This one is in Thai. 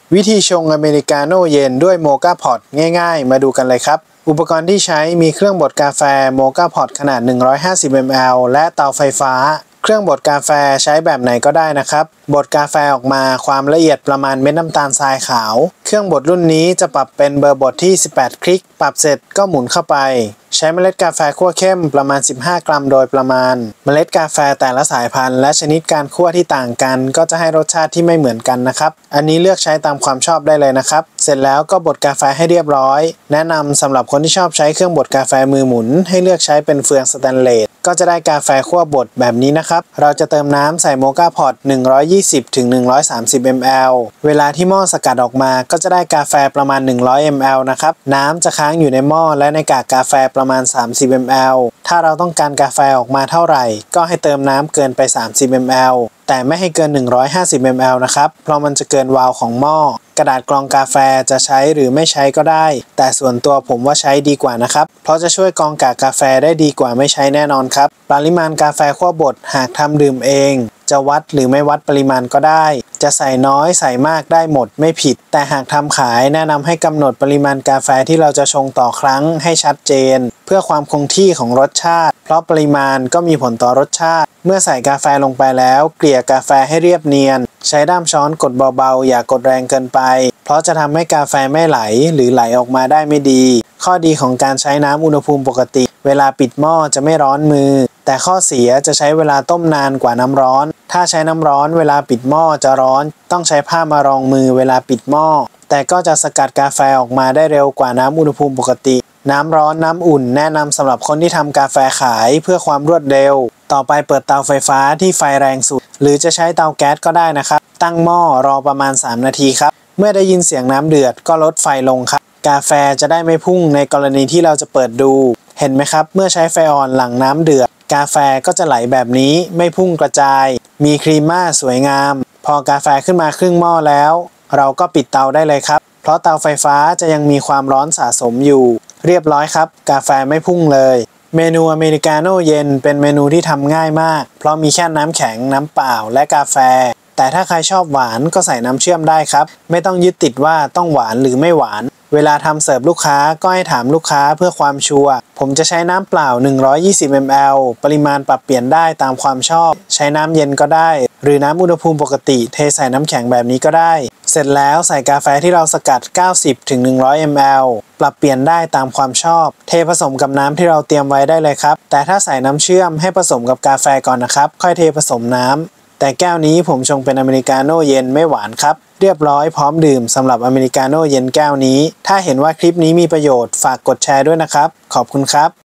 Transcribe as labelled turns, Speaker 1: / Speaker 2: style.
Speaker 1: วิธีชงอเมริกาโน่เย็นด้วยโมกาพอตง่ายๆมาดูกันเลยครับอุปกรณ์ที่ใช้มีเครื่องบดกาแฟโมกาพอตขนาด150 ml และเตาไฟฟ้าเครื่องบดกาแฟใช้แบบไหนก็ได้นะครับบดกาแฟออกมาความละเอียดประมาณเม็ดน้ำตาลทรายขาวเครื่องบดรุ่นนี้จะปรับเป็นเบอร์บดที่18คลิกปรับเสร็จก็หมุนเข้าไปใช้เมล็ดกาแฟคั่วเข้มประมาณ15 กรัมโดยประมาณเมล็ดกาแฟแต่ละสายพันธุ์และชนิดการคั่วที่ต่างกันก็จะให้รสชาติที่ไม่เหมือนกันนะครับอันนี้เลือกใช้ตามความชอบได้เลยนะครับเสร็จแล้วก็บดกาแฟให้เรียบร้อยแนะนำสำหรับคนที่ชอบใช้เครื่องบดกาแฟมือหมุนให้เลือกใช้เป็นเฟืองสแตนเลสก็จะได้กาแฟคั่วบดแบบนี้นะครับเราจะเติมน้ำใส่โมกาพอต120-130 ml เวลาที่หม้อสกัดออกมาก็จะได้กาแฟประมาณ100 ml นะครับน้ำจะค้างอยู่ในหม้อและในกากกาแฟประมาณ30 ml ถ้าเราต้องการกาแฟออกมาเท่าไหร่ก็ให้เติมน้ำเกินไป30 ml แต่ไม่ให้เกิน150 ml นะครับเพราะมันจะเกินวาล์วของหม้อกระดาษกรองกาแฟจะใช้หรือไม่ใช้ก็ได้แต่ส่วนตัวผมว่าใช้ดีกว่านะครับเพราะจะช่วยกรองกากกาแฟได้ดีกว่าไม่ใช้แน่นอนครับปริมาณกาแฟคั่วบดหากทำดื่มเองจะวัดหรือไม่วัดปริมาณก็ได้จะใส่น้อยใส่มากได้หมดไม่ผิดแต่หากทำขายแนะนำให้กำหนดปริมาณกาแฟที่เราจะชงต่อครั้งให้ชัดเจนเพื่อความคงที่ของรสชาติเพราะปริมาณก็มีผลต่อรสชาติเมื่อใส่กาแฟลงไปแล้วเกลี่ยกาแฟให้เรียบเนียนใช้ด้ามช้อนกดเบาๆอย่ากดแรงเกินไปเพราะจะทำให้กาแฟไม่ไหลหรือไหลออกมาได้ไม่ดีข้อดีของการใช้น้ำอุณหภูมิปกติเวลาปิดหม้อจะไม่ร้อนมือแต่ข้อเสียจะใช้เวลาต้มนานกว่าน้ำร้อนถ้าใช้น้ำร้อนเวลาปิดหม้อจะร้อนต้องใช้ผ้ามารองมือเวลาปิดหม้อแต่ก็จะสกัดกาแฟออกมาได้เร็วกว่าน้ำอุณหภูมิปกติน้ำร้อนน้ำอุ่นแนะนำสำหรับคนที่ทำกาแฟขายเพื่อความรวดเร็วต่อไปเปิดเตาไฟฟ้าที่ไฟแรงสุดหรือจะใช้เตาแก๊สก็ได้นะครับตั้งหม้อรอประมาณ3 นาทีครับเมื่อได้ยินเสียงน้ำเดือดก็ลดไฟลงครับกาแฟจะได้ไม่พุ่งในกรณีที่เราจะเปิดดูเห็นไหมครับเมื่อใช้ไฟอ่อนหลังน้ำเดือดกาแฟก็จะไหลแบบนี้ไม่พุ่งกระจายมีครีมม่าสวยงามพอกาแฟขึ้นมาครึ่งหม้อแล้วเราก็ปิดเตาได้เลยครับเพราะเตาไฟฟ้าจะยังมีความร้อนสะสมอยู่เรียบร้อยครับกาแฟไม่พุ่งเลยเมนูอเมริกาโน่เย็นเป็นเมนูที่ทำง่ายมากเพราะมีแค่น้ำแข็งน้ำเปล่าและกาแฟแต่ถ้าใครชอบหวานก็ใส่น้ำเชื่อมได้ครับไม่ต้องยึดติดว่าต้องหวานหรือไม่หวานเวลาทำเสิร์ฟลูกค้าก็ให้ถามลูกค้าเพื่อความชัวร์ผมจะใช้น้ำเปล่า120 ml ปริมาณปรับเปลี่ยนได้ตามความชอบใช้น้ำเย็นก็ได้หรือน้ำอุณหภูมิปกติเทใส่น้ำแข็งแบบนี้ก็ได้เสร็จแล้วใส่กาแฟที่เราสกัด90-100 ml ปรับเปลี่ยนได้ตามความชอบเทผสมกับน้ำที่เราเตรียมไว้ได้เลยครับแต่ถ้าใส่น้ำเชื่อมให้ผสมกับกาแฟก่อนนะครับค่อยเทผสมน้ำแต่แก้วนี้ผมชงเป็นอเมริกาโน่เย็นไม่หวานครับเรียบร้อยพร้อมดื่มสำหรับอเมริกาโน่เย็นแก้วนี้ถ้าเห็นว่าคลิปนี้มีประโยชน์ฝากกดแชร์ด้วยนะครับขอบคุณครับ